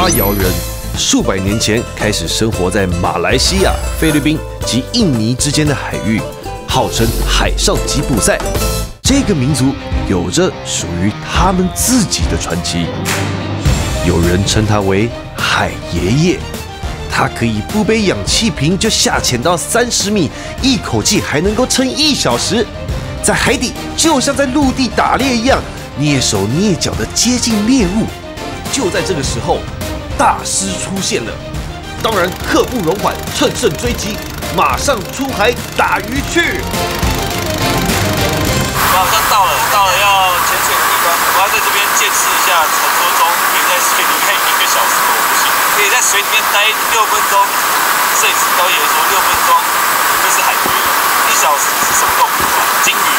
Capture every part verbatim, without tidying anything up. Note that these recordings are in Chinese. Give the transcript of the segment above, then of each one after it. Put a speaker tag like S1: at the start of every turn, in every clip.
S1: 巴瑶人数百年前开始生活在马来西亚、菲律宾及印尼之间的海域，号称海上吉普赛。这个民族有着属于他们自己的传奇，有人称他为海爷爷。他可以不背氧气瓶就下潜到三十米，一口气还能够撑一小时，在海底就像在陆地打猎一样，蹑手蹑脚地接近猎物。就在这个时候，大师出现了，当然刻不容缓，乘胜追击，马上出海打鱼去。
S2: 马上到了，到了要潜水的地方，我要在这边见识一下传说中可以在水里面一个小时的不行，可以在水里面待六分钟。摄影师导演说六分钟就是海龟了，一小时是什么动物？金鱼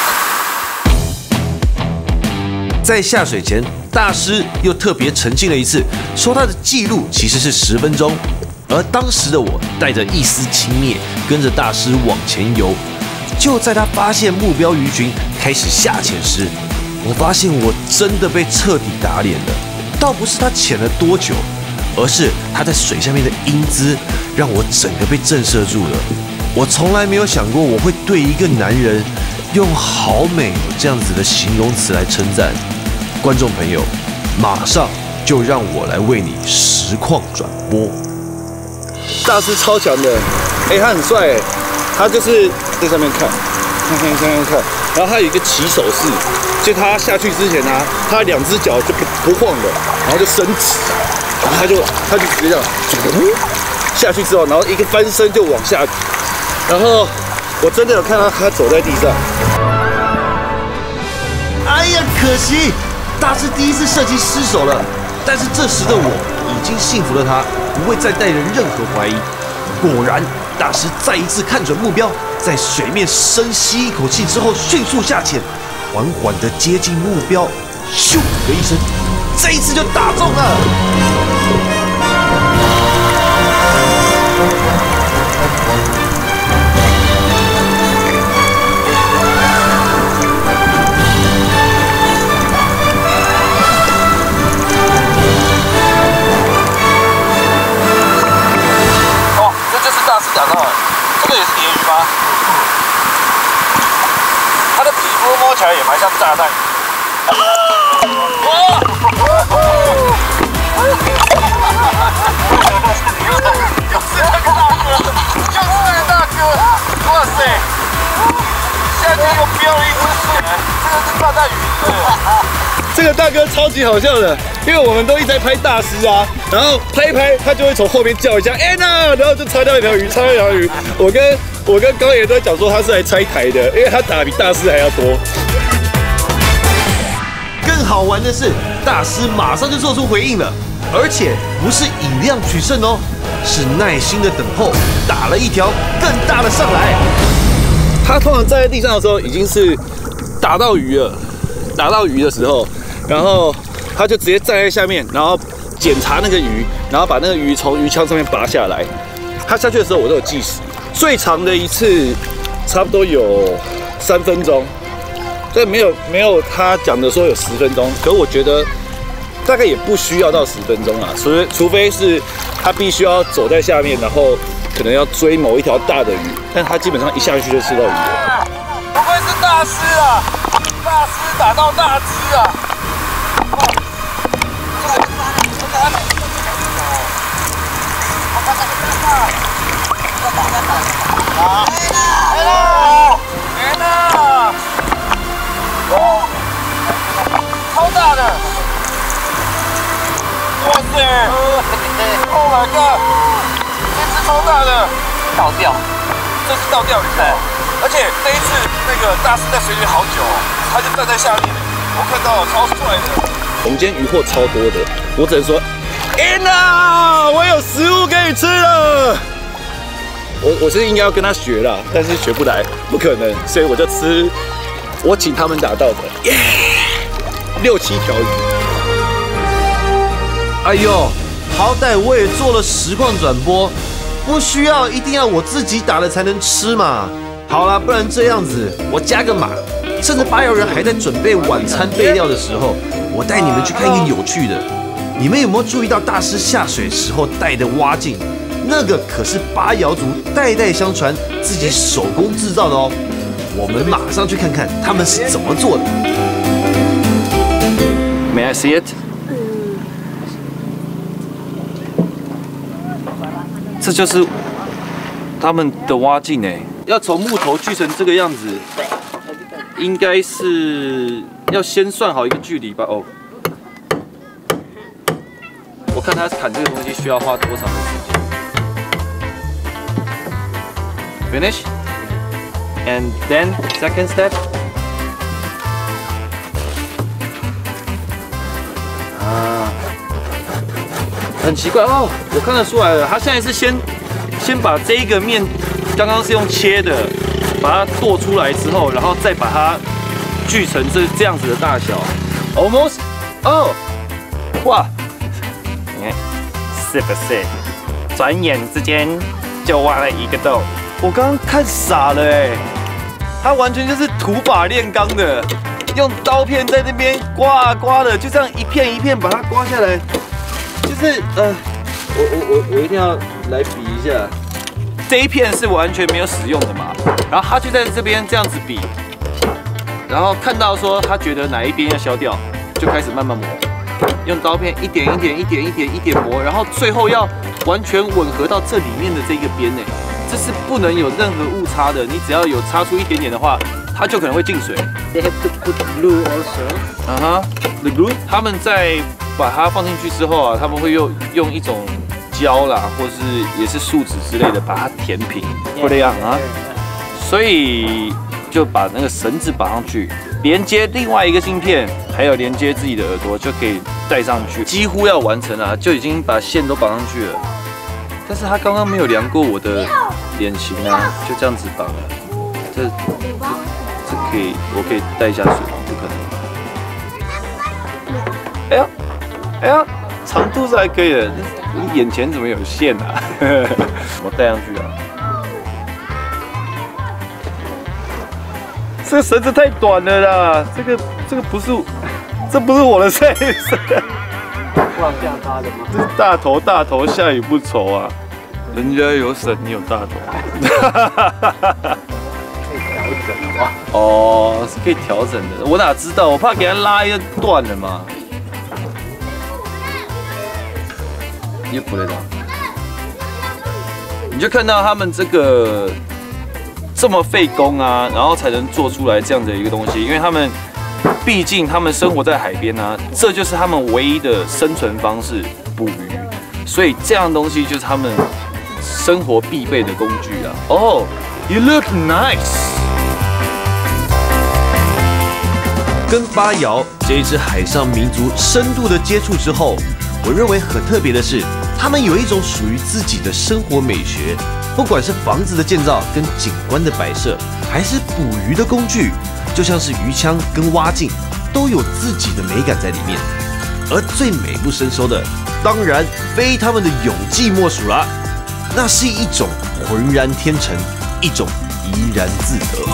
S2: 哦。
S1: 在下水前，大师又特别澄清了一次，说他的记录其实是十分钟，而当时的我带着一丝轻蔑，跟着大师往前游。就在他发现目标鱼群开始下潜时，我发现我真的被彻底打脸了。倒不是他潜了多久，而是他在水下面的英姿让我整个被震慑住了。我从来没有想过我会对一个男人用好美这样子的形容词来称赞。观众朋友，马上就让我来为你实况转播。
S3: 大师超强的，哎、欸，他很帅哎，他就是在上面看，看看看看看，然后他有一个起手式，就他下去之前呢、啊，他两只脚就不不晃的，然后就伸直，然后他就他就直接这样，下去之后，然后一个翻身就往下，然后我真的有看到他走在地上。
S1: 哎呀，可惜大师第一次射击失手了，但是这时的我已经信服了他，不会再带人任何怀疑。果然，大师再一次看准目标，在水面深吸一口气之后，迅速下潜，缓缓地接近目标，咻的一声，这一次就打中了。
S2: 打到了，这个也是鲢鱼吗？它的皮肤摸起来也蛮像炸弹。哇！又是那个大哥，又是那个大哥！哇塞！下面又飙了一只水，这个是炸弹鱼，对。
S3: 这个大哥超级好笑的，因为我们都一直在拍大师啊，然后拍一拍，他就会从后面叫一下 Anna， 然后就插掉一条鱼，插掉一条鱼。我跟我跟高爷都在讲说他是来拆台的，因为他打比大师还要多。
S1: 更好玩的是，大师马上就做出回应了，而且不是以量取胜哦，是耐心的等候，打了一条更大的上来。
S3: 他通常站在地上的时候已经是打到鱼了，打到鱼的时候。然后他就直接站在下面，然后检查那个鱼，然后把那个鱼从鱼枪上面拔下来。他下去的时候我都有计时，最长的一次差不多有三分钟，但没有没有他讲的说有十分钟。可我觉得大概也不需要到十分钟啊，除非除非是他必须要走在下面，然后可能要追某一条大的鱼，但他基本上一下去就吃到鱼了。
S2: 不愧是大师啊！大师打到大只啊！啊！来了，来了！哦，超大的！哇塞 ！Oh my god！ 这只超大的，倒吊，这是倒吊鱼哦。而且这一次那个大师在水里好久哦，他就站在下面，我看到了，超帅的。
S3: 我们今天鱼货超多的，我只能说 ，Anna， 我有食物可以吃了。我我是应该要跟他学啦，但是学不来，不可能，所以我就吃我请他们打到的，耶、yeah! 六七条鱼。
S1: 哎呦，好歹我也做了实况转播，不需要一定要我自己打了才能吃嘛。好啦，不然这样子，我加个码，趁着巴瑶人还在准备晚餐备料的时候，我带你们去看一个有趣的。 你们有没有注意到大师下水时候带的蛙镜？那个可是巴瑶族代代相传自己手工制造的哦。我们马上去看看他们是怎么做的。
S3: May I see it？ 这就是他们的蛙镜哎，要从木头锯成这个样子，应该是要先算好一个距离吧？哦，我看他砍这个东西需要花多长的时间。Finish, and then second step. 啊，很奇怪哦，我看得出来了，他现在是先先把这一个面，刚刚是用切的，把它剁出来之后，然后再把它锯成这这样子的大小 ，almost， 哦，哇，你看是不是？转眼之间就挖了一个洞。我刚刚看傻了哎，他完全就是土法炼钢的，用刀片在那边刮啊刮的，就这样一片一片把它刮下来，就是呃，我我我我一定要来比一下，这一片是完全没有使用的嘛，然后他就在这边这样子比，然后看到说他觉得哪一边要削掉，就开始慢慢磨，用刀片一点一点一点一点一点磨，然后最后要完全吻合到这里面的这个边呢。这是不能有任何误差的，你只要有差出一点点的话，它就可能会进水。
S4: They have to put glue also.
S3: 啊哈 ，the glue， 他们在把它放进去之后啊，他们会用用一种胶啦，或是也是树脂之类的把它填平，会这样啊。所以就把那个绳子绑上去，连接另外一个芯片，还有连接自己的耳朵，就可以戴上去，几乎要完成了，就已经把线都绑上去了。但是他刚刚没有量过我的脸型啊，就这样子绑了。这这这可以，我可以带下水吗？不可能。哎呀，哎呀，长度是还可以的，你眼前怎么有线啊？我带上去啊。这个绳子太短了啦，这个这个不是，这不是我的 size。
S4: 往下搭的吗？
S3: 这是大头大头，下雨不愁啊。人家有伞，你有大头。
S4: 可以调整的哇。
S3: 哦，是可以调整的。我哪知道？我怕给它拉一个断了嘛。你不知道，你就看到他们这个这么费工啊，然后才能做出来这样的一个东西，因为他们。毕竟他们生活在海边啊，这就是他们唯一的生存方式——捕鱼。所以这样的东西就是他们生活必备的工具啊。哦 ，You look nice。
S1: 跟巴瑶这一支海上民族深度的接触之后，我认为很特别的是，他们有一种属于自己的生活美学。不管是房子的建造跟景观的摆设，还是捕鱼的工具。就像是鱼枪跟蛙镜，都有自己的美感在里面。而最美不胜收的，当然非他们的泳技莫属啦。那是一种浑然天成，一种怡然自得。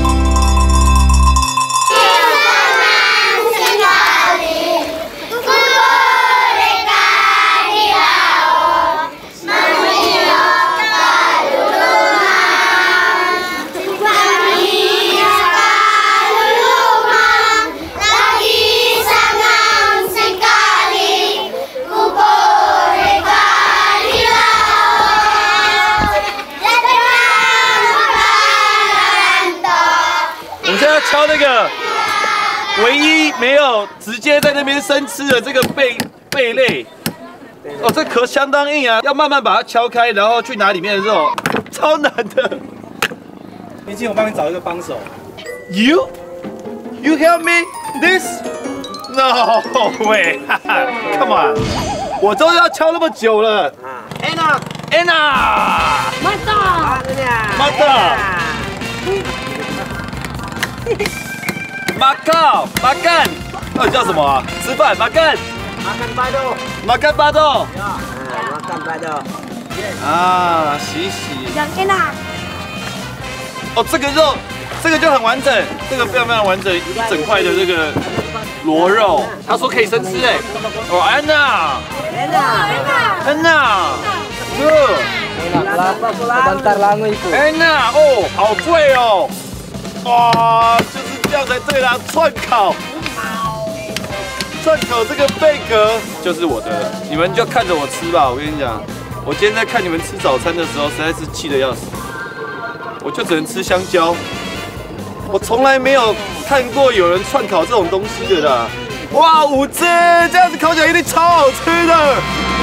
S3: 敲那个唯一没有直接在那边生吃的这个贝贝类，哦，这壳相当硬啊，要慢慢把它敲开，然后去拿里面的肉，超难的。
S4: 毕竟我帮你找一个帮手。
S3: You, you help me this? No way! Come on! 我都要敲那么久了。Anna, Anna,
S4: Mata,
S3: Mata. 马靠马干，到底叫什么啊？吃饭马干，
S4: makan bado.
S3: makan bado.
S4: Ya, makan bado.
S3: 啊，洗洗。
S5: Yang enak.
S3: 哦，这个肉，这个就很完整，这个非常非常完整，一整块的这个螺肉，他说可以生吃哎。哦，安娜，安娜，安娜，这，安娜，哦，好贵哦。哇，就是这样才对啦，串烤。串烤这个贝壳就是我的了，你们就看着我吃吧。我跟你讲，我今天在看你们吃早餐的时候，实在是气得要死，我就只能吃香蕉。我从来没有看过有人串烤这种东西的啦。哇，五只这样子烤起来一定超好吃的。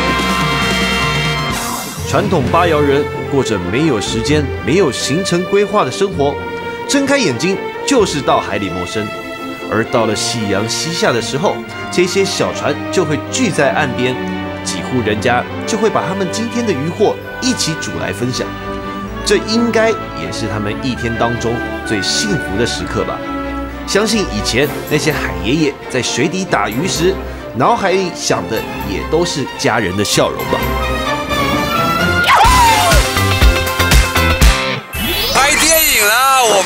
S1: 传统巴瑶人过着没有时间、没有行程规划的生活，睁开眼睛就是到海里谋生。而到了夕阳西下的时候，这些小船就会聚在岸边，几户人家就会把他们今天的渔获一起煮来分享。这应该也是他们一天当中最幸福的时刻吧。相信以前那些海爷爷在水底打鱼时，脑海里想的也都是家人的笑容吧。
S5: 拍电影啦，我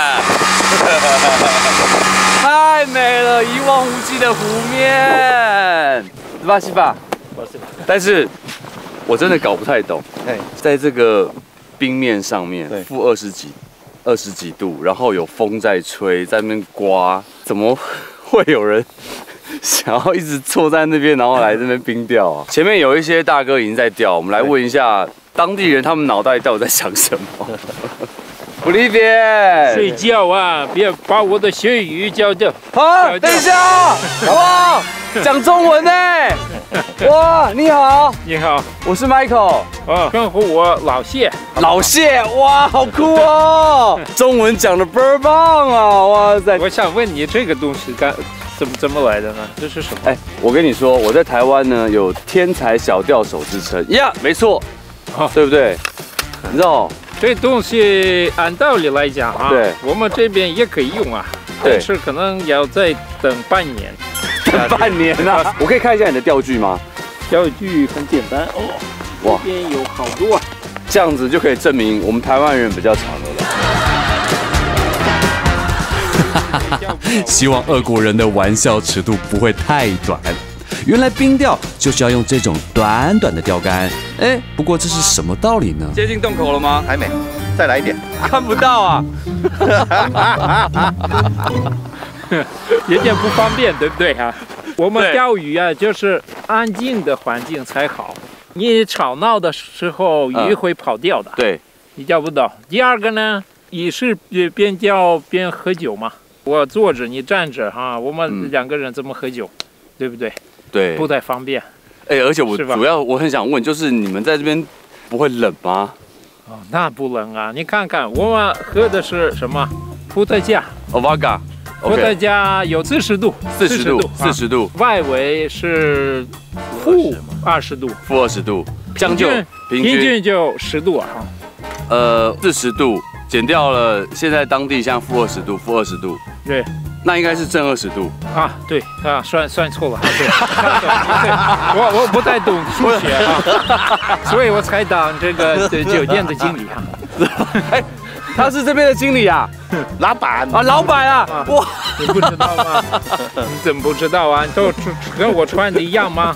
S5: 们。太美了，一望无际的湖面，是吧，西吧？但是，我真的搞不太懂。在这个冰面上面，负二十几、二十几度，然后有风在吹，在那边刮，怎么会有人想要一直坐在那边，然后来这边冰钓啊？前面有一些大哥已经在钓，我们来问一下当地人，他们脑袋到底在想什么？不理解，
S6: 睡觉啊！别把我的学语教掉。
S5: 好，等一下，哇，讲中文呢！哇，你好，
S6: 你好，
S5: 我是 Michael，
S6: 啊，称呼我老谢。
S5: 老谢，哇，好酷哦！中文讲的倍儿棒啊！哇塞！
S6: 我想问你，这个东西干怎么怎么来的呢？这是什么？
S5: 哎，我跟你说，我在台湾呢有天才小钓手之称呀，没错，对不对？你知道？
S6: 这东西按道理来讲啊，
S5: 对，
S6: 我们这边也可以用啊，但是可能要再等半年。
S5: 等半年啊！我可以看一下你的钓具吗？
S6: 钓具很简单哦，哇，这边有好多，
S5: 这样子就可以证明我们台湾人比较长的了。
S7: 希望俄国人的玩笑尺度不会太短。原来冰钓就是要用这种短短的钓竿，哎，不过这是什么道理呢？
S5: 接近洞口了吗？
S3: 还没，再来一点。
S5: 看不到啊，
S6: 有点不方便，对不对啊？我们钓鱼啊，就是安静的环境才好。你吵闹的时候，鱼会跑掉的。
S5: 对，
S6: 你钓不到。第二个呢，也是边钓边喝酒嘛。我坐着，你站着哈，我们两个人怎么喝酒，对不对？
S5: 对，
S6: 不太方便。
S5: 哎，而且我主要我很想问，就是你们在这边不会冷吗？
S6: 哦，那不冷啊！你看看，我们喝的是什么？伏特加。
S5: 哦 ，Vodka。
S6: 伏特加有四十度，
S5: 四十度，四十度。
S6: 外围是负二十度，
S5: 负二十度，将就
S6: 平均就十度啊。
S5: 呃，四十度减掉了，现在当地像负二十度，负二十度。
S6: 对。
S5: 那应该是正二十度
S6: 啊，对啊，算算错了，对，我我不太懂数学啊，所以我才当这个酒店的经理啊。
S5: 哎，他是这边的经理啊，
S3: 老板
S5: 啊，老板啊，哇，
S6: 你不知道吗？你怎么不知道啊？都跟我穿的一样吗？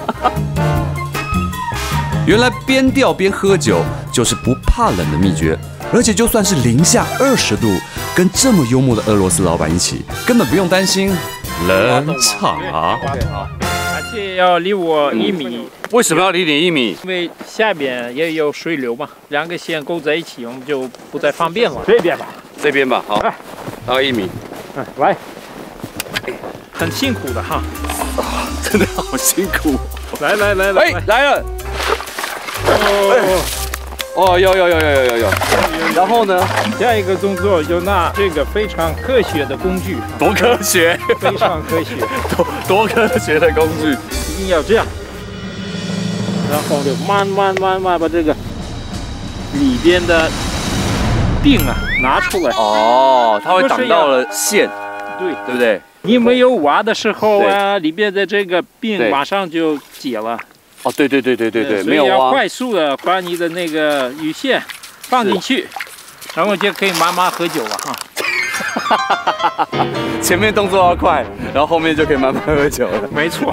S7: 原来边钓边喝酒就是不怕冷的秘诀，而且就算是零下二十度，跟这么幽默的俄罗斯老板一起，根本不用担心冷场啊。
S6: 而且要离我一米。
S5: 为什么要离你一米？
S6: 因为下边也有水流嘛，两个线勾在一起，我们就不太方便了。这边吧，
S5: 这边吧，好，到一米。
S6: 嗯，来，很辛苦的哈。
S5: 真的好辛苦。
S6: 来来来来，
S5: 哎，来了。哦，哦，有有有有有有有。然后呢？
S6: 下一个动作就拿这个非常科学的工具。
S5: 多科学！
S6: 非常科学。
S5: 多多科学的工具。
S6: 一定要这样。然后就慢慢慢慢把这个里边的冰啊拿出来。
S5: 哦，它会挡到了线。
S6: 对，
S5: 对不对？
S6: 你没有挖的时候啊，里边的这个冰马上就解了。
S5: 哦，对对对对对对，没有挖。
S6: 所以要快速的把你的那个鱼线放进去，然后就可以慢慢喝酒了哈。
S5: 前面动作要快，然后后面就可以慢慢喝酒了。
S6: 没错。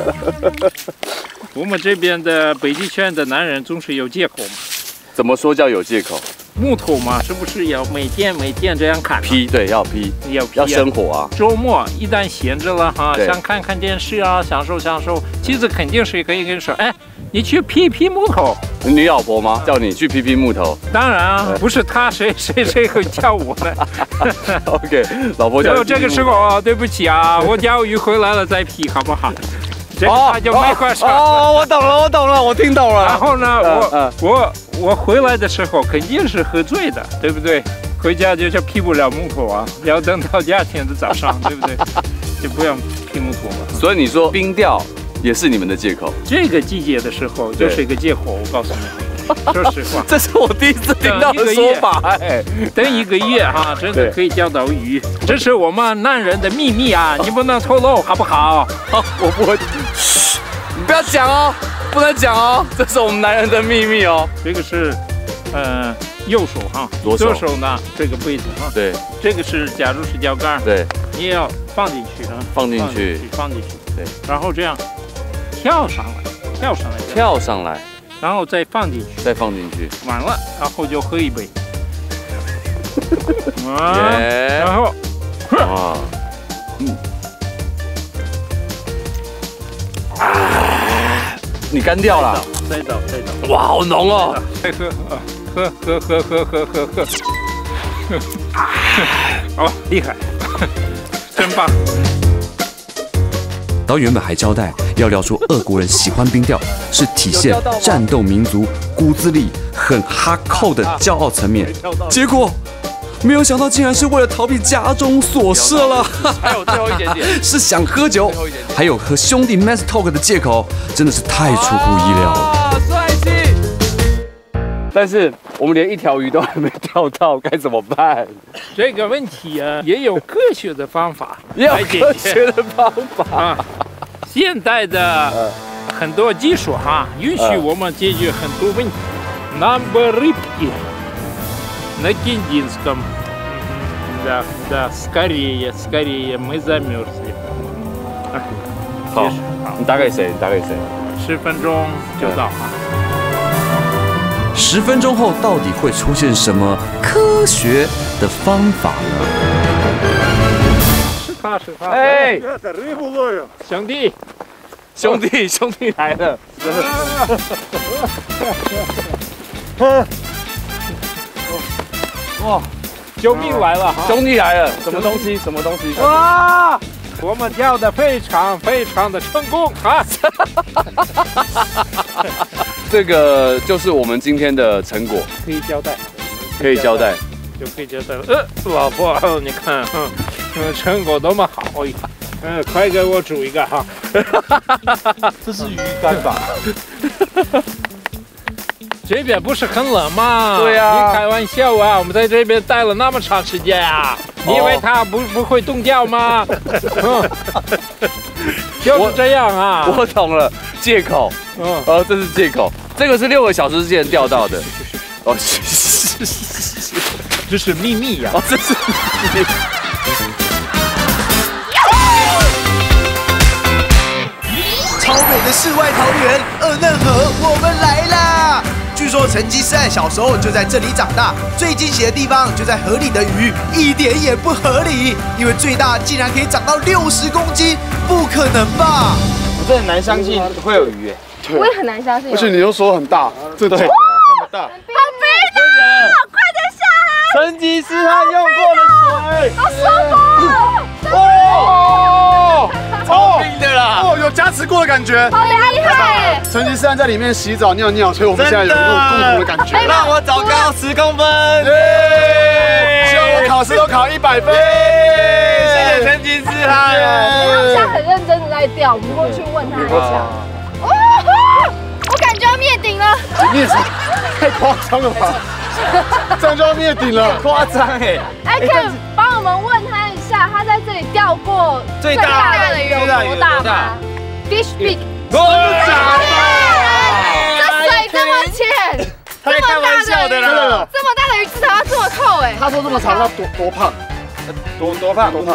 S6: 我们这边的北极圈的男人总是有借口嘛。
S5: 怎么说叫有借口？
S6: 木头嘛，是不是要每天每天这样砍？
S5: 劈，对，要劈，
S6: 要劈、啊、
S5: 要生火啊。
S6: 周末一旦闲着了哈，想看看电视啊，享受享受，妻子肯定是可以跟你说，哎，你去劈劈木头。
S5: 女老婆吗？叫你去劈劈木头？
S6: 当然啊，不是他谁谁谁会叫我呢
S5: ？OK， 老婆叫你。
S6: 这个时候对不起啊，我钓鱼回来了再劈，好不好？这个他就没话说。
S5: 哦，我懂了，我懂了，我听懂了。
S6: 然后呢，我我我回来的时候肯定是喝醉的，对不对？回家就就劈不了木头啊，要等到第二天的早上，对不对？就不要劈木头了。
S5: 所以你说冰钓也是你们的借口？
S6: 这个季节的时候就是一个借口，我告诉你，说实话，
S5: 这是我第一次听到的说法。哎，
S6: 等一个月哈，真的可以钓到鱼，这是我们男人的秘密啊，你不能透露，好不好？
S5: 好，我不会。嘘，你不要讲哦，不能讲哦，这是我们男人的秘密哦。
S6: 这个是，呃，右手哈，
S5: 左手
S6: 手呢这个杯子哈，
S5: 对，
S6: 这个是假如是钓竿，
S5: 对，
S6: 你也要放进去啊，
S5: 放进去，
S6: 放进去，
S5: 对，
S6: 然后这样跳上来，跳上来，
S5: 跳上来。
S6: 然后再放进去，
S5: 再放进去，
S6: 完了，然后就喝一杯。啊，然后，
S5: 哇，嗯，啊，你干掉了，
S6: 再倒，再倒，
S5: 哇，好浓哦！
S6: 再喝，喝喝喝喝喝喝喝，哦，厉害，真棒。
S7: 导演原本还交代要聊出俄国人喜欢冰钓是体现战斗民族骨子里很哈扣的骄傲层面，结果没有想到竟然是为了逃避家中琐事了。
S5: 还有最后一点点，
S7: 是想喝酒，还有和兄弟 mess talk 的借口，真的是太出乎意料了。
S5: 帅气！但是我们连一条鱼都还没钓到，该怎么办？
S6: 这个问题啊，也有科学的方法，
S5: 也有科学的方法
S6: 啊。现代的很多技术哈，允许我们解决很多问题。Number рыбки на Киндинском. Да, да, скорее, скорее, мы замерзли.
S5: 好，你打给谁？你打给谁？
S6: 十分钟就到啊。
S7: 十分钟后到底会出现什么科学的方法呢？
S6: 是他是他，
S5: 哎，
S6: 兄弟，
S5: 兄弟，兄弟来了！
S6: 哇，救命来了！
S5: 兄弟来了，什么东西？什么东西？
S6: 哇！我们钓的非常非常的成功啊！
S5: 这个就是我们今天的成果，
S6: 可以交代，
S5: 可以交代，
S6: 就可以交代了。呃，老婆，你看，嗯，成果多么好，嗯，快给我煮一个哈。
S3: 这是鱼干吧？
S6: 这边不是很冷吗？
S5: 对呀、啊，
S6: 你开玩笑啊！我们在这边待了那么长时间啊，你以为它不不会冻掉吗？嗯，就是这样啊。
S5: 我, 我懂了，借口。嗯，哦，这是借口。这个是六个小时之前钓到的。哦，
S6: 这是秘密呀、啊！
S5: 哦，这是秘密。
S1: 超美的世外桃源鄂嫩河，我们来啦！据说成吉思汗小时候就在这里长大，最惊喜的地方就在河里的鱼一点也不合理，因为最大竟然可以长到六十公斤，不可能吧？
S3: 我真的很难相信会有鱼，
S8: 我也很难相信。
S3: 而且你又说很大，对对，那么大，
S8: 好肥的，快点下
S3: 来！成吉思汗用过的水，
S8: 好舒服
S3: 哦，
S5: 超冰的啦！
S3: 哦，有加持过的感觉，
S8: 好厉害！
S3: 成吉思汗在里面洗澡尿尿，所以我们现在有那种共同的感觉。
S1: 让我长高十公分，
S3: 希望我考试都考一百分。
S1: 谢谢成吉思汗。
S8: 他现在很认真的在钓，我们过去问他一下。哦，我感觉要灭顶了。
S3: 灭顶？太夸张了吧！这样就要灭顶了，
S1: 夸张哎！
S8: 哎，可以帮我们问他一下，他在这里钓过最大的鱼有多大吗 ？Fish big。
S3: 真的假的？
S8: 这水这么浅，
S3: 太开玩笑的了。
S8: 这么大的鱼至少要这么厚哎。
S3: 他说这么长，他多多胖？ 多多胖多胖。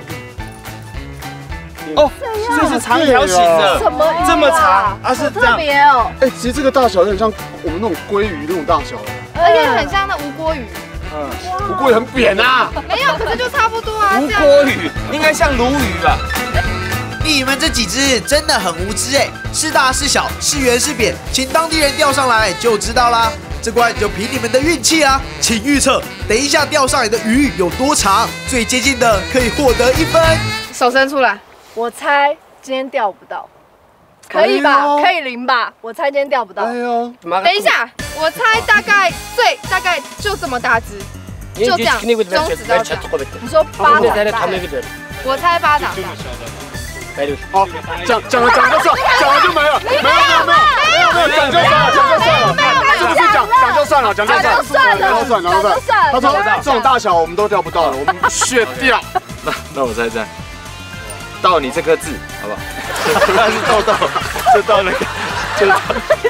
S4: 哦，这是长条形的，
S8: 什么鱼啊？
S4: 这么长，啊是这样。
S8: 特别哦。
S9: 哎，其实这个大小有点像我们那种鲑鱼那种大小，
S8: 而且很像那吴郭鱼。
S9: 嗯，吴郭鱼很扁啊。
S8: 没有，可是就差不多啊。
S4: 吴郭鱼应该像鲈鱼吧？
S10: 你们这几只真的很无知哎，是大是小，是圆是扁，请当地人钓上来就知道啦。这关就凭你们的运气啊！请预测，等一下钓上来的鱼有多长，最接近的可以获得一分。
S8: 手伸出来。我猜今天钓不到，可以吧？可以零吧？我猜今天钓不到。哎呦，等一下，我猜大概最大概就这么大只，就这样，中指到这样。你说巴掌大？我猜巴掌大。
S9: 好，讲讲了讲就算，讲了就没了，没有没有没有没有讲就算了，讲就算了，是不是讲讲就算了，讲就算了，讲就算了，讲就算了。他说这种大小我们都钓不到了，我们血掉。
S4: 那那我猜猜。到你这颗痣，好不好？那是豆豆，就到那个，就到。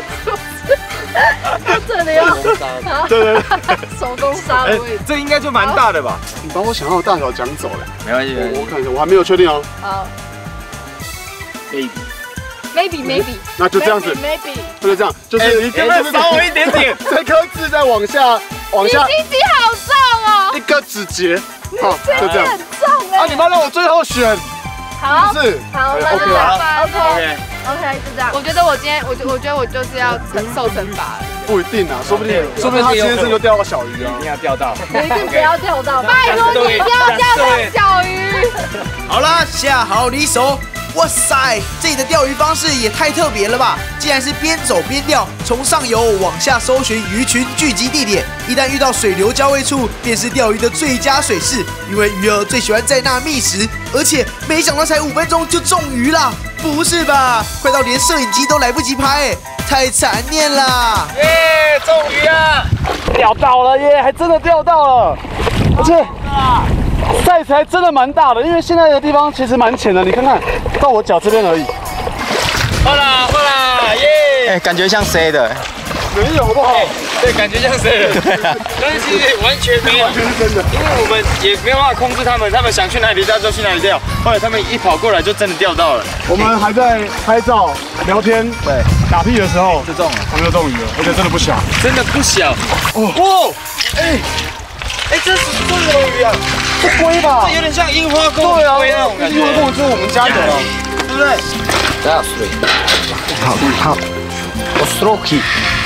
S8: 这里哦，
S9: 对对对，
S8: 手工杀的位置，
S4: 这应该就蛮大的吧？
S9: 你把我想要的大小讲走了，
S4: 没关系，没关系。
S9: 我看一下，我还没有确定哦。
S8: 好
S4: ，maybe，maybe
S8: maybe，
S9: 那就这样子
S8: ，maybe，
S9: 那就这样，就是你
S4: 可不可以少我一点点？
S9: 这颗痣再往下，往下，
S8: 你鸡鸡好重哦，
S9: 一个指节，好，就这样。
S8: 很重哎。
S9: 啊，你妈让我最后选。
S8: 好，
S9: 是，
S8: 好，那就
S9: 好
S8: ，OK，OK，就这样。我觉得我今天，我觉我觉得我就是要承受惩罚了。
S9: 不一定啊，说不定，说不定他今天真的钓到小鱼啊，
S4: 一定要钓到，
S8: 你一定不要钓到，拜托你不要钓到小鱼。
S10: 好啦，下好离手。哇塞，这里的钓鱼方式也太特别了吧！竟然是边走边钓，从上游往下搜寻鱼群聚集地点。一旦遇到水流交汇处，便是钓鱼的最佳水势，因为鱼儿最喜欢在那觅食。而且没想到才五分钟就中鱼啦！不是吧？快到连摄影机都来不及拍，哎，太残念啦！
S4: 耶，中鱼啊！
S9: 钓到了耶，还真的钓到了，而且。赛才真的蛮大的，因为现在的地方其实蛮浅的，你看看到我脚这边而已。
S4: 好啦好啦，耶！
S11: 哎，感觉像谁的？
S9: 没有好不好？
S4: 对，感觉像谁的？但是完全没有，
S9: 完全是真的。
S4: 因为我们也没有办法控制他们，他们想去哪里钓就去哪里钓。后来他们一跑过来就真的钓到了。
S9: 我们还在拍照、聊天、对打屁的时候就中了，我们就中鱼了，而且真的不小，
S4: 真的不小。哦哇，哎。哎，这是中什么鱼啊？
S9: 是龟吧？
S4: 这有点像樱花钩龟那种感觉。
S9: 樱花钩就是我们家的，
S4: 对不对？
S11: 这样水。好，好。我 stroke。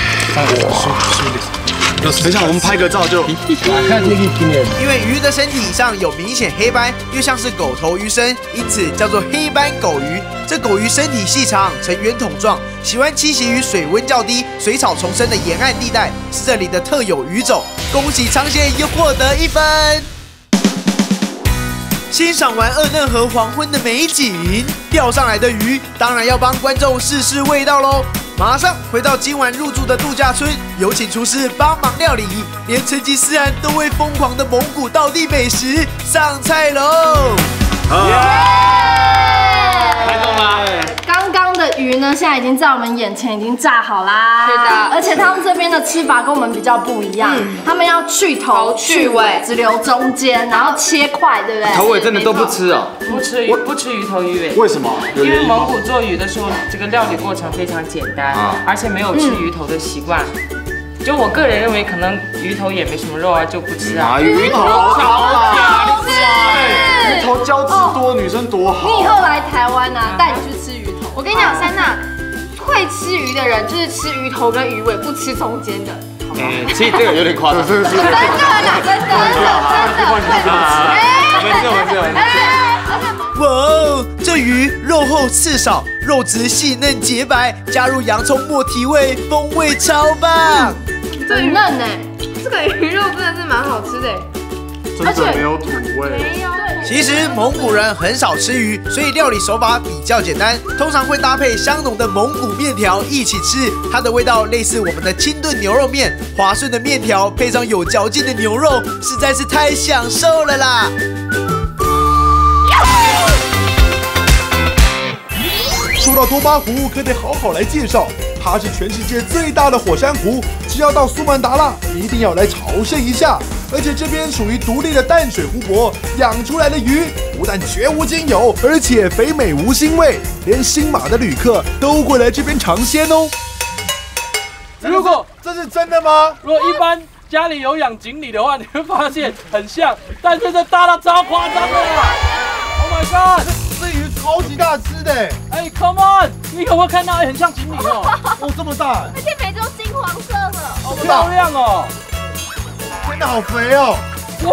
S9: 等一下，我们拍个照就。
S10: 因为鱼的身体上有明显黑斑，又像是狗头鱼身，因此叫做黑斑狗鱼。这狗鱼身体细长，呈圆筒状，喜欢栖息于水温较低、水草丛生的沿岸地带，是这里的特有鱼种。恭喜昌宪又获得一分。欣赏完鄂嫩河黄昏的美景，钓上来的鱼当然要帮观众试试味道喽。马上回到今晚入住的度假村，有请厨师帮忙料理，连成吉思汗都会疯狂的蒙古道地美食上菜喽！
S4: 开动啦！
S8: 刚刚的鱼呢，现在已经在我们眼前已经炸好啦。
S12: 是的，
S8: 而且他们这边的吃法跟我们比较不一样，嗯、他们要去头去尾，只留中间，然后切块，对不对？
S5: 头尾真的都不吃哦。
S12: 不吃鱼，不吃鱼头鱼尾。
S9: 为什么？
S12: 因为蒙古做鱼的时候，这个料理过程非常简单，啊、而且没有吃鱼头的习惯。嗯、就我个人认为，可能鱼头也没什么肉啊，就不吃啊。
S9: 啊，鱼头好啦，鱼头胶质多，女生多好。
S8: 你以后来台湾啊，带你去吃鱼头。我跟你讲，珊娜，会吃鱼的人就是吃鱼头跟鱼尾，不吃中间的。
S5: 嗯，其实这个有点夸张。
S9: 真的，真的，
S8: 真的，真的，真的。
S5: 我们这，我们这，我们这。
S10: 哇哦，这鱼肉厚刺少，肉质细嫩洁白，加入洋葱末提味，风味超棒。
S8: 这鱼嫩呢，这个鱼肉真的是蛮好吃的，
S9: 真的没有土味。
S8: 没有。
S10: 其实蒙古人很少吃鱼，所以料理手法比较简单，通常会搭配香浓的蒙古面条一起吃，它的味道类似我们的清炖牛肉面，滑顺的面条配上有嚼劲的牛肉，实在是太享受了啦！
S13: 说到多巴湖，可得好好来介绍。 它是全世界最大的火山湖，只要到苏门答腊，一定要来朝圣一下。而且这边属于独立的淡水湖泊，养出来的鱼不但绝无仅有，而且肥美无腥味，连新马的旅客都会来这边尝鲜哦。
S14: 如果
S13: 这是真的吗？
S14: 如果一般家里有养锦鲤的话，你会发现很像，但是这大到超夸张的啦 ！Oh my god！
S13: 这鱼超级大只的，
S14: 哎 ，Come on！ 你有没有看到？很像锦鲤哦，
S13: 哦，这么大，
S8: 而且每只都金黄色的，
S14: 好漂亮哦！
S13: 真的好肥哦！
S14: 哇！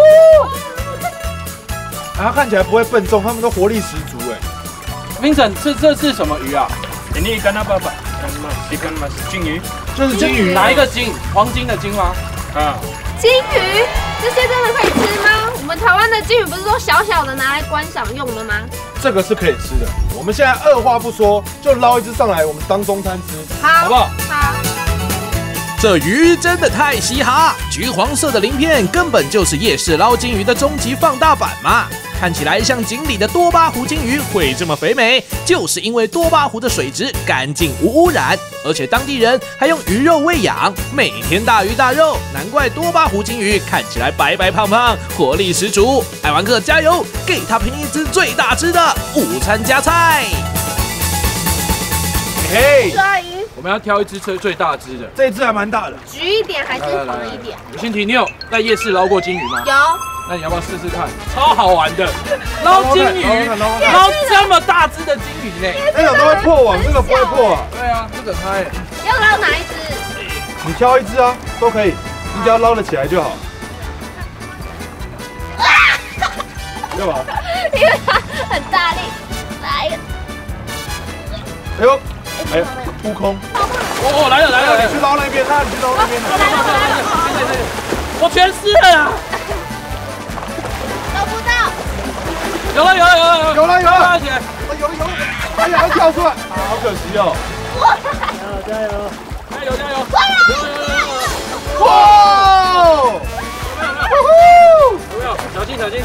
S13: 它看起来不会笨重，它们都活力十足哎。
S14: Vincent， 这这是什么鱼啊？你跟他爸爸，你跟吗？金鱼，
S13: 就是金鱼。
S14: 哪一个金？黄金的金吗？啊。
S8: 金鱼，这些真的可以吃吗？我们台湾的金鱼不是说小小的拿来观赏用的吗？
S13: 这个是可以吃的。我们现在二话不说，就捞一只上来，我们当中餐吃，
S8: 好，
S13: 好不好？
S8: 好。
S15: 这鱼真的太稀哈，橘黄色的鳞片根本就是夜市捞金鱼的终极放大版嘛！看起来像锦鲤的多巴湖金鱼会这么肥美，就是因为多巴湖的水质干净无污染，而且当地人还用鱼肉喂养，每天大鱼大肉，难怪多巴湖金鱼看起来白白胖胖，活力十足。爱玩客加油，给他拼一只最大只的午餐加菜！
S14: 嘿，阿姨，我们要挑一只最最大只的，
S13: 这一只还蛮大的，
S8: 橘一点还是黄一点？
S14: 欣婷，你有在夜市捞过金鱼吗？
S8: 有。
S14: 那你要不要试试看？超好玩的，捞金鱼，捞这么大只的金鱼呢？
S13: 那种都会破网，这个不会破啊。
S14: 对啊，这个开。
S8: 要捞哪一只？
S13: 你挑一只啊，都可以，你只要捞得起来就好。干嘛？
S8: 因为它很大力，来一个。
S13: 哎呦，哎，扑空。
S14: 哦，来了来了，
S13: 你去捞那边，那你去捞那边。
S14: 来了来了，我全湿了啊！
S8: 捞不到。
S14: 有了有了有了
S13: 有了有了，
S14: 大姐，
S13: 有有，哎呀，跳出来，好可惜哦。
S14: 加油加油加油！
S13: 哇！
S14: 有没有？小心小心！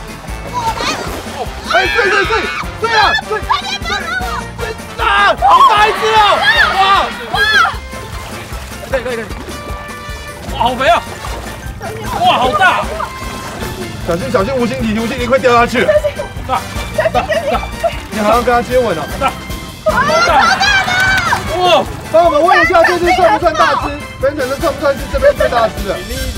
S13: 哎，对对对，对啊，对，
S8: 快点帮我！
S13: 啊，好大一只哦！
S14: 哇哇！可以可以可以！哇，好肥啊！哇，好大！
S13: 小心小心，吴欣婷，吴欣婷快掉下去！
S14: 大大大！
S13: 你还要跟他接吻哦！
S14: 大！好大的！哇！
S13: 帮我们问一下，这只算不算大只？本整的算不算是这边最大只的？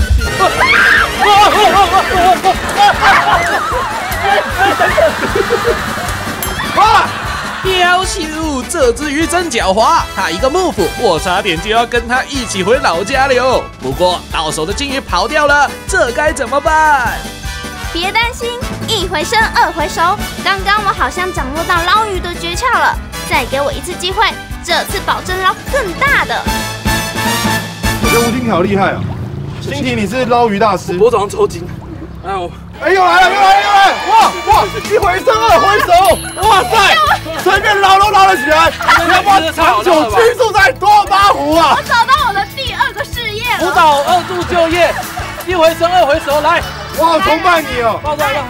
S15: 哇！雕秀，这只鱼真狡猾，它一个幕府，我差点就要跟它一起回老家了哟。不过到手的金鱼跑掉了，这该怎么办？
S16: 别担心，一回生二回熟。刚刚我好像掌握到捞鱼的诀窍了，再给我一次机会，这次保证捞更大的。
S13: 我觉得吴欣婷好厉害啊！欣婷，你是捞鱼大师。
S14: 我早上抽筋。哎呦！
S13: 哎，又来了，又来了，又来了！哇哇，一回生二回熟，哇塞，随便捞都捞得起来！要不要长久居住在多巴湖啊？
S8: 我找到我的第二个事业了。
S14: 辅导二度就业，一回生二回熟，来！
S13: 我好崇拜你哦！
S14: 抱抱抱！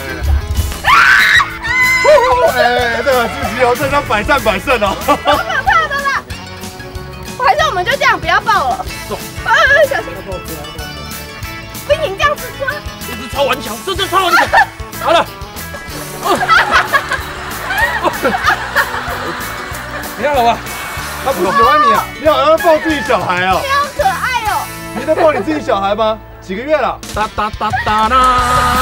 S13: 哎，这个自己哦，这张百战百胜哦。
S8: 好可怕的啦！还是我们就这样，不要抱了。
S14: 走。
S8: 啊，小心！不行，这样子抓。
S14: 这只超顽强，这只超顽强。好了。你看好吧？
S13: 他不喜欢你啊！你好像抱自己小孩哦。
S8: 你好可爱哦。
S13: 你在抱你自己小孩吗？几个月了？
S15: 哒哒哒哒啦！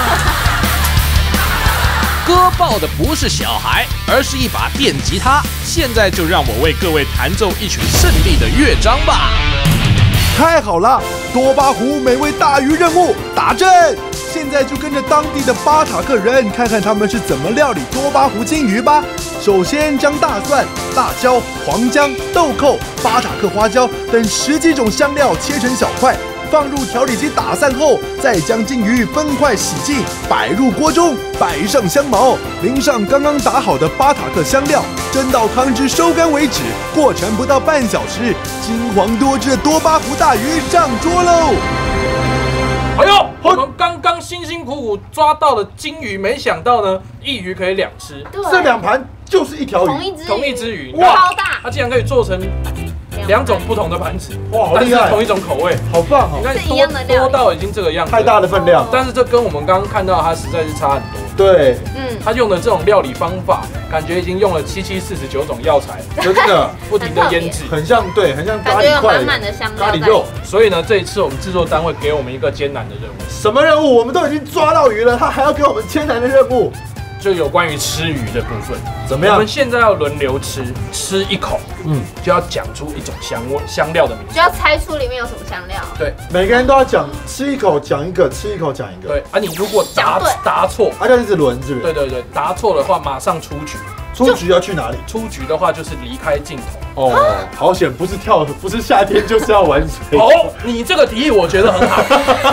S15: 哥抱的不是小孩，而是一把电吉他。现在就让我为各位弹奏一曲胜利的乐章吧。
S13: 太好了，多巴湖美味大鱼任务打阵！现在就跟着当地的巴塔克人看看他们是怎么料理多巴湖金鱼吧。首先将大蒜、辣椒、黄姜、豆蔻、巴塔克花椒等十几种香料切成小块，放入调理机打散后，再将金鱼分块洗净，摆入锅中，摆上香茅，淋上刚刚打好的巴塔克香料，蒸到汤汁收干为止。过程不到半小时，金黄多汁的多巴湖大鱼上桌喽！
S14: 哎呦，我们刚刚辛辛苦苦抓到了金鱼，没想到呢，一鱼可以两吃。
S13: 这两盘就是一条鱼，
S8: 同一只
S14: 同一只鱼，
S8: 哇，超大！
S14: 它竟然可以做成两种不同的盘子，
S13: 哇，好
S14: 但是
S13: 厉害，
S14: 同一种口味，
S13: 好棒哦！
S14: 你看
S8: 是一样的料理
S14: 多多到已经这个样子，
S13: 太大的分量，
S14: 但是这跟我们刚刚看到它实在是差很多。
S13: 对，
S8: 嗯，
S14: 他用的这种料理方法，感觉已经用了七七四十九种药材，
S13: 真的
S14: 不停的腌制，
S13: 很像对，很像咖
S8: 感觉有
S13: 喱块
S8: 满满的香料在
S13: 咖喱肉。
S14: 所以呢，这一次我们制作单位给我们一个艰难的任务，
S13: 什么任务？我们都已经抓到鱼了，他还要给我们艰难的任务，
S14: 就有关于吃鱼的部分。
S13: 怎么样？
S14: 我们现在要轮流吃，吃一口，嗯，就要讲出一种香味香料的名字，
S8: 就要猜出里面有什么香料。
S14: 对，
S13: 每个人都要讲，吃一口讲一个，吃一口讲一个。
S14: 对啊，你如果答答错，
S13: 啊，这样一直轮是不是？
S14: 对对对，答错的话马上出局。
S13: 出局要去哪里？
S14: 出局的话就是离开镜头。
S13: 哦，好险，不是跳，不是夏天就是要玩水。
S14: 哦，你这个提议我觉得很好。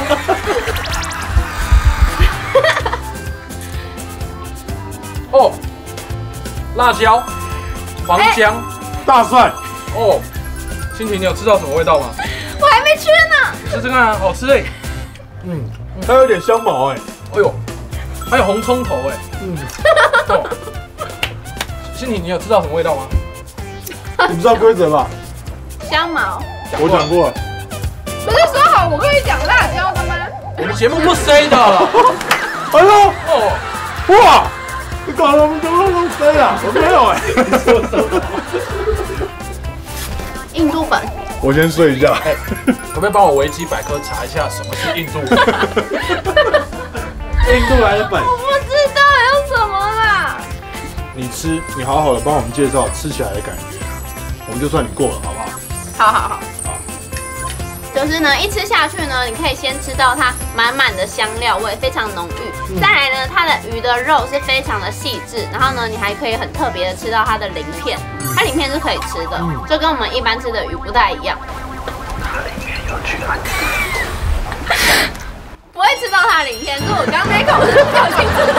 S14: 哦，辣椒、黄姜、
S13: 大蒜。
S14: 哦，欣婷，你有吃到什么味道吗？
S8: 我还没吃呢。
S14: 吃吃看啊，好吃哎。
S13: 嗯，它有点香茅哎。
S14: 哎呦，还有红葱头哎。
S13: 嗯。
S14: 哦，欣婷，你有吃到什么味道吗？
S13: 你知道规则吧？
S8: 香茅。
S13: 我讲过了。
S8: 不是说好我可以讲辣椒的吗？
S14: 我们节目不 say 的。
S13: 哎呦，哦，哇！你搞得我们节目不 say 啊？我没有哎。
S8: 印度粉。
S13: 我先睡一下。
S14: 可不可以帮我维基百科查一下什么是印度粉？
S13: 印度来的粉。
S8: 我不知道有什么啦。
S13: 你吃，你好好的帮我们介绍吃起来的感觉，我们就算你过了，好不好？
S8: 好好好。就是呢，一吃下去呢，你可以先吃到它满满的香料味，非常浓郁。嗯、再来呢，它的鱼的肉是非常的细致，然后呢，你还可以很特别的吃到它的鳞片，它鳞片是可以吃的，嗯、就跟我们一般吃的鱼不太一样。它鳞片有去哪？不会吃到它的鳞片，是我刚那口是不小心吃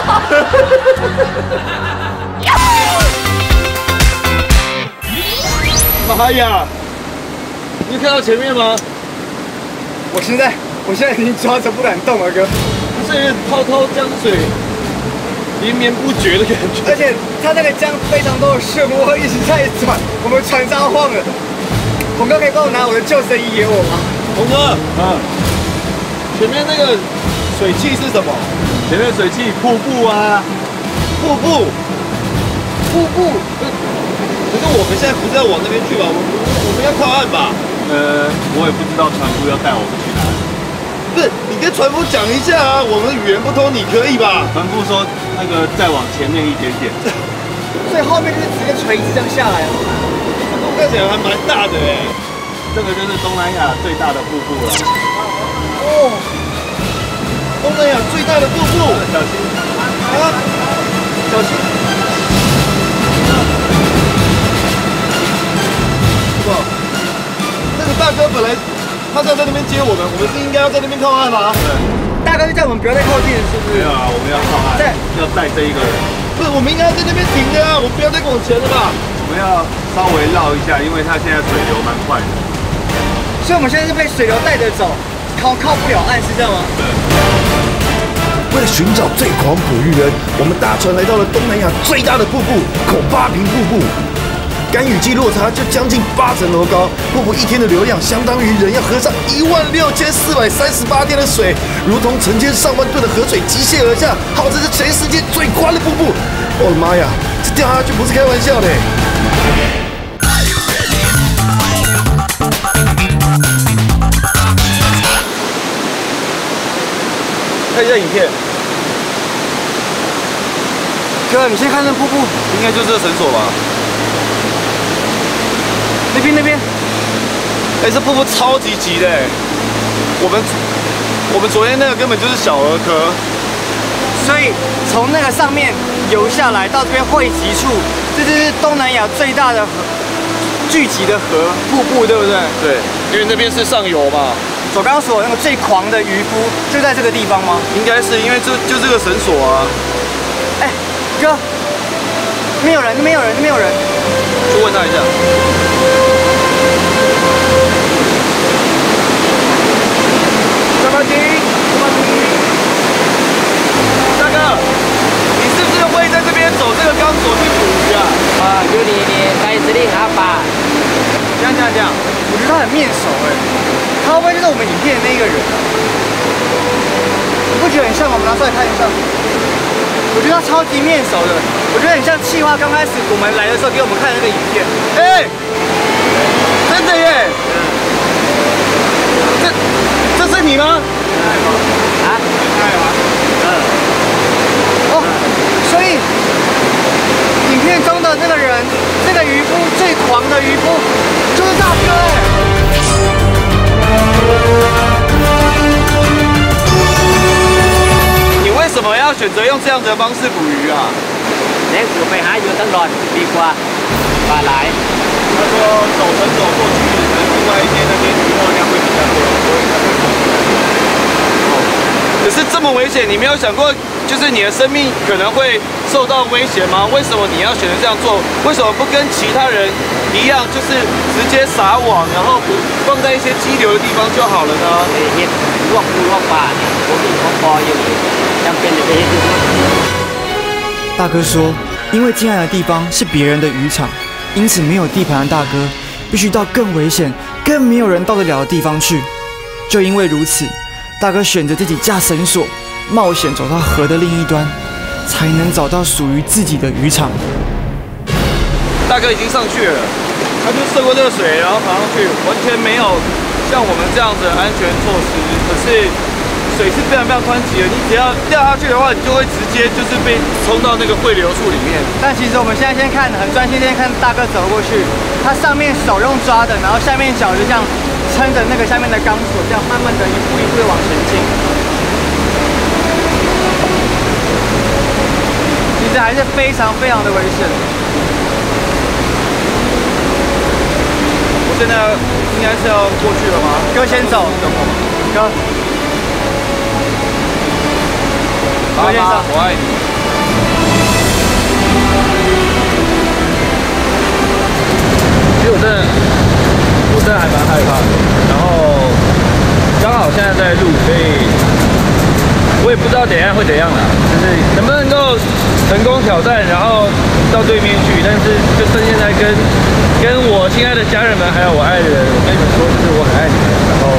S3: 到。妈呀！你看到前面吗？
S9: 我现在，我现在已经抓着不敢动了，哥。
S3: 这滔滔江水，连绵不绝的感觉。
S9: 而且它那个江非常多的漩涡一直在转，我们船上晃了。红哥可以帮我拿我的救生衣给我吗？
S3: 红哥，嗯，前面那个水汽是什么？前面水汽瀑布啊，瀑布，瀑布。可是我们现在不是要往那边去吧？我们我们要靠岸吧？
S4: 呃，我也不知道船夫要带我们去哪里。
S3: 不是，你跟船夫讲一下啊，我们语言不通，你可以吧？
S4: 船夫说那个再往前面一点点。
S9: 所以后面就是直接垂直这样下来了。
S3: 这都看起来还蛮大的哎。
S4: 这个就是东南亚最大的瀑布了。
S3: 哦，东南亚最大的瀑布，
S4: 小心
S3: 啊！小心！哇，那个大哥本来他是要在那边接我们，我们是应该要在那边靠岸吗？
S4: 对。
S9: 大哥就叫我们不要再靠近，是不是？
S4: 没有啊，我们要靠岸，
S9: 对，
S4: 要带这一个人。
S3: 不是，我们应该要在那边停的啊，我们不要再往前了吧？
S4: 我们要稍微绕一下，因为它现在水流蛮快的。
S9: 所以我们现在是被水流带着走，靠靠不了岸，是这样吗？
S4: 对。
S1: 为了寻找最狂捕鱼人，我们搭船来到了东南亚最大的瀑布——孔巴平瀑布。干雨季落差就将近八层楼高，瀑布一天的流量相当于人要喝上一万六千四百三十八天的水，如同成千上万吨的河水急泻而下，号称是全世界最宽的瀑布。我的妈呀，这掉下去不是开玩笑的。
S3: 看一下影片。
S9: 哥，你先看这瀑布，
S3: 应该就是这绳索吧？
S9: 那边那边，
S3: 哎、欸，这瀑布超级急的哎！我们我们昨天那个根本就是小儿科，
S9: 所以从那个上面游下来到这边汇集处，这就是东南亚最大的河聚集的河瀑布，对不对？
S3: 对，因为那边是上游嘛。
S9: 我刚刚说那个最狂的渔夫就在这个地方吗？
S3: 应该是，因为这就这个绳索啊。
S9: 哎、欸，哥，那边有人，那边有人，那边有人，
S3: 去问他一下。干嘛停？干嘛停？大哥，你是不是会在这边走这个钢索去捕鱼啊？
S17: 啊，有你的带指令阿爸。
S3: 这样讲，
S17: 这样，我觉得他很面熟哎，他会不会就是我们影片的那个人啊？你不觉得很像吗？我们拿出来看一下。我觉得他超级面熟的，我觉得很像企划刚开始我们来的时候给我们看的那个影片。
S3: 哎、欸，真的耶！这这是你吗？
S17: 啊？嗯。哦，所以影片中的那个人，那个渔夫最狂的渔夫，就是大哥哎。
S3: 你为什么要选择用这样的方式捕鱼啊？
S18: 你我ไปหาอยู่ตลอดดีกว่าปลาไหล
S3: 他说走神走过去，可能另外一边那边鱼货量会比较多，所以他会跑过来。哦，可是这么危险，你没有想过，就是你的生命可能会受到威胁吗？为什么你要选择这样做？为什么不跟其他人一样，就是直接撒网，然后放在一些激流的地方就好了呢？
S18: เฮ็ดลวกปูลวกปลาเนี่ยผมมีของพออยู่จำเป็นจะไปเฮ็ดอยู่
S17: 大哥说，因为进来的地方是别人的渔场，因此没有地盘的大哥必须到更危险、更没有人到得了的地方去。就因为如此，大哥选择自己架绳索，冒险走到河的另一端，才能找到属于自己的渔场。
S3: 大哥已经上去了，他就涉过这个水，然后爬上去，完全没有像我们这样子的安全措施。可是水是非常非常湍急的，你只要掉下去的话，你就会直接就是被冲到那个汇流处里面。
S17: 但其实我们现在先看，很专心先看大哥走过去，他上面手用抓的，然后下面脚就这样撑着那个下面的钢索，这样慢慢的一步一步的往前进。其实还是非常非常的危险。
S3: 我现在应该是要过去了吗？
S17: 哥先走，
S3: 等我。
S17: 哥。
S3: 妈妈，我爱你。其实我真的，我真的还蛮害怕的。然后刚好现在在录，所以我也不知道等一下会怎样啦，就是能不能够成功挑战，然后到对面去。但是就趁现在跟跟我亲爱的家人们，还有我爱的人，我跟你们说，就是我很爱你们。然后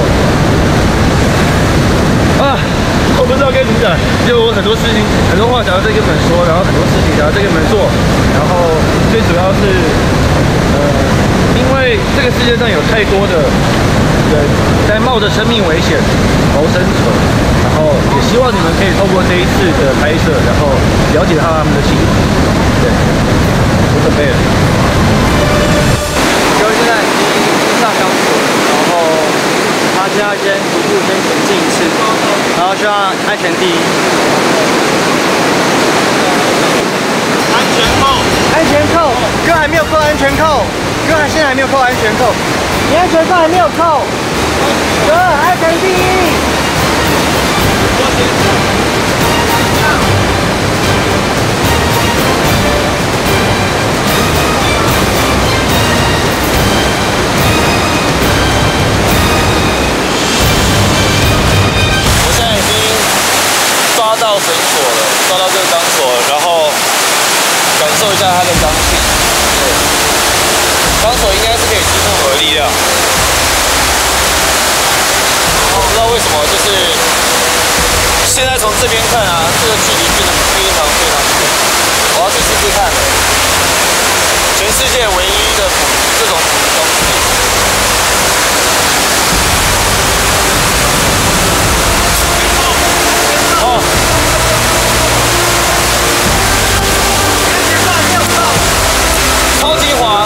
S3: 啊。我不知道该怎么讲，就我很多事情、很多话想要再跟你们说，然后很多事情想要再跟你们做，然后最主要是，呃，因为这个世界上有太多的人在冒着生命危险谋生存，然后也希望你们可以透过这一次的拍摄，然后了解到他们的辛苦。对，我准备了。
S17: 哥现在已经上钢索，然后他现在先逐步先前进一次。然后希望安全第一。
S3: 安全扣，
S17: 安全扣，哥还没有扣安全扣，哥还现在还没有扣安全扣，你安全扣还没有扣，哥安全第一。
S2: 抓到绳索了，抓到这个钢索，然后感受一下它的刚性。对，钢索应该是可以支撑我的力量。然后不知道为什么，就是现在从这边看啊，这个距离变得非常非常远。我要去试试看，全世界唯一的这种东西。哦，超级滑。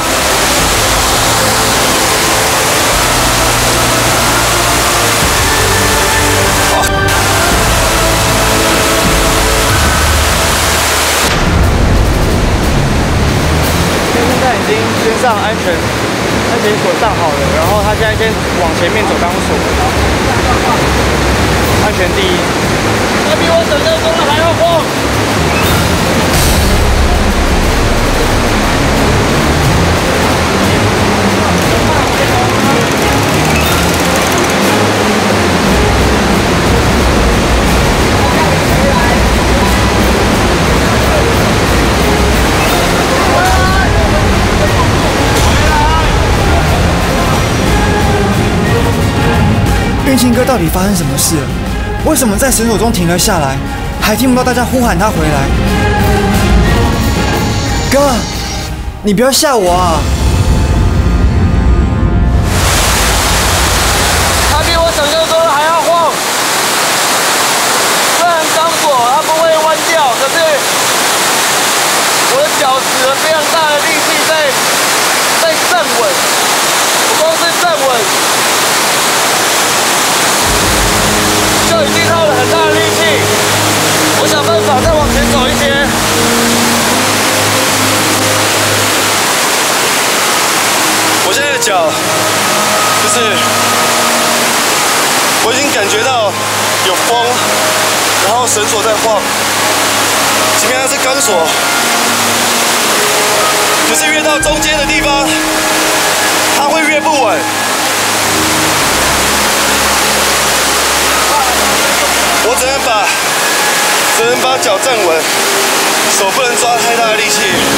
S17: 现在已经先上安全安全锁上好了，然后他现在先往前面走钢索，安全第一。他比我想象中的还要慌。 天心哥到底发生什么事了？为什么在绳索中停了下来，还听不到大家呼喊他回来？哥，你不要吓我啊！
S14: 它比我想象中的还要晃。虽然钢索它不会弯掉，可是我的脚使了非常大的力气在在站稳。我光是站稳，就已经耗了很大的力气。我想办法再往前走一些。
S3: 我现在的脚就是我已经感觉到有风，然后绳索在晃，即便它是钢索，可是越到中间的地方，它会越不稳。我只能把只能把脚站稳，手不能抓太大的力气。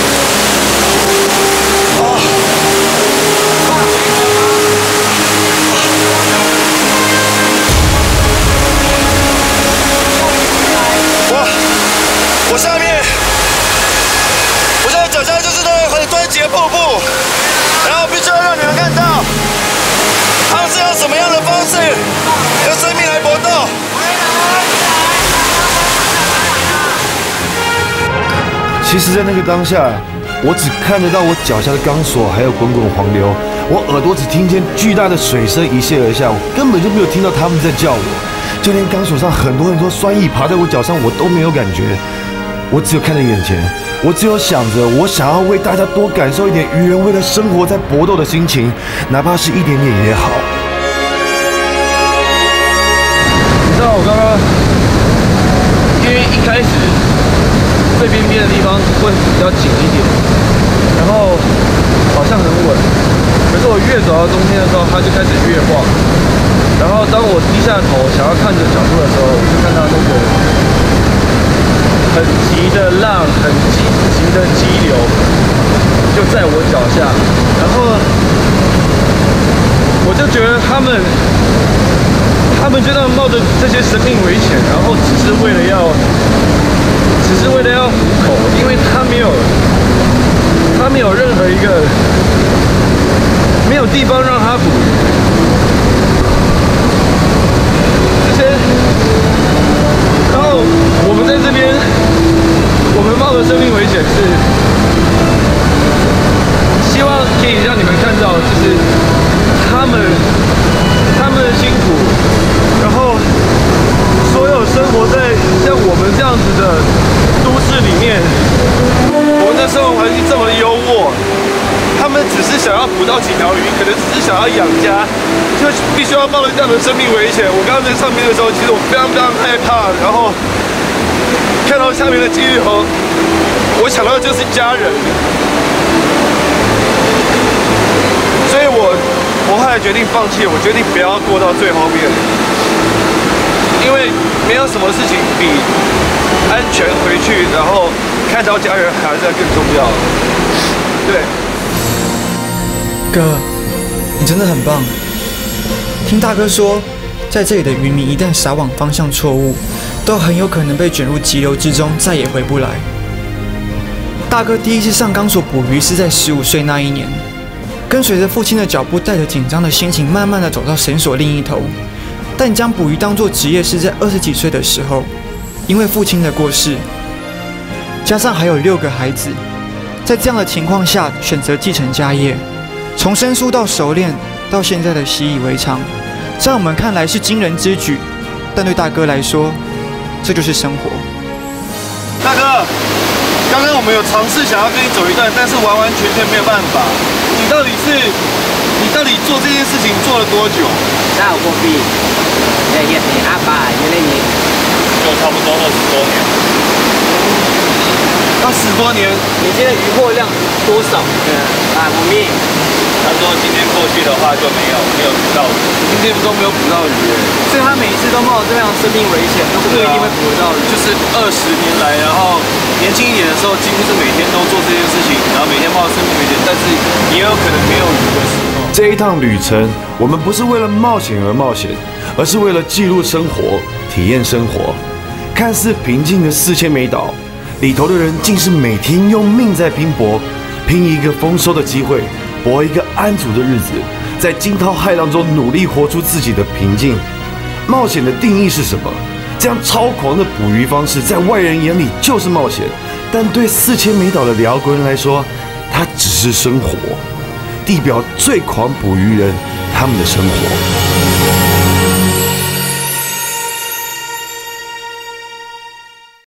S3: 啊！我我下面，我现在脚下就是那个很湍急的瀑布，然后必须要让你们看到，他们是用什么样的方式，用生命来搏斗。
S1: 其实，在那个当下，我只看得到我脚下的钢索，还有滚滚黄流。我耳朵只听见巨大的水声一泻而下，我根本就没有听到他们在叫我。就连钢索上很多很多酸液爬在我脚上，我都没有感觉。我只有看着眼前，我只有想着，我想要为大家多感受一点鱼人为了生活在搏斗的心情，哪怕是一点点也好。
S3: 你知道我刚刚，因为一开始最边边的地方会比较紧一点，然后好像很稳，可是我越走到中间的时候，它就开始越晃。然后当我低下头想要看着角度的时候，我就看到那个很急的浪，很急急的激流就在我脚下，然后我就觉得他们，他们就那么冒着这些生命危险，然后只是为了要，只是为了要糊口，因为他没有，他没有任何一个，没有地方让他捕鱼。然后我们在这边，我们冒着生命危险是希望可以让你们看到，就是他们他们的辛苦，然后所有生活在像我们这样子的都市里面，我们的生活环境这么优渥。他们只是想要捕到几条鱼，可能只是想要养家，就必须要冒着这样的生命危险。我刚刚在上面的时候，其实我非常非常害怕，然后看到下面的激流，我想到的就是家人，所以我我后来决定放弃，我决定不要过到最后面，因为没有什么事情比安全回去，然后看到家人还是更重要。对。
S17: 哥，你真的很棒。听大哥说，在这里的渔民一旦撒网方向错误，都很有可能被卷入急流之中，再也回不来。大哥第一次上钢索捕鱼是在十五岁那一年，跟随着父亲的脚步，带着紧张的心情，慢慢的走到绳索另一头。但将捕鱼当作职业是在二十几岁的时候，因为父亲的过世，加上还有六个孩子，在这样的情况下选择继承家业。从生疏到熟练，到现在的习以为常，在我们看来是惊人之举，但对大哥来说，这就是生活。
S3: 大哥，刚刚我们有尝试想要跟你走一段，但是完完全全没有办法。你到底是，你到底做这件事情做了多久？
S18: 那我比，哎也比阿爸原来你，
S2: 就差不多二十多年。
S3: 二十多年，
S18: 你现在渔获量多少？嗯，啊，我们。
S2: 他说今天过去的话就没有没有捕到鱼，
S3: 今天都没有捕到鱼，
S18: 所以他每一次都冒着这样生命危险，都不一定会捕到鱼。
S3: 就是二十年来，然后年轻一点的时候，几乎是每天都做这件事情，然后每天冒着生命危险，但是也有可能没有鱼的时候。
S1: 这一趟旅程，我们不是为了冒险而冒险， 而是为了记录生活、体验生活。看似平静的四千枚岛，里头的人竟是每天用命在拼搏，拼一个丰收的机会，搏一个安足的日子，在惊涛骇浪中努力活出自己的平静。冒险的定义是什么？这样超狂的捕鱼方式，在外人眼里就是冒险，但对四千枚岛的辽国人来说，它只是生活。地表最狂捕鱼人，他们的生活。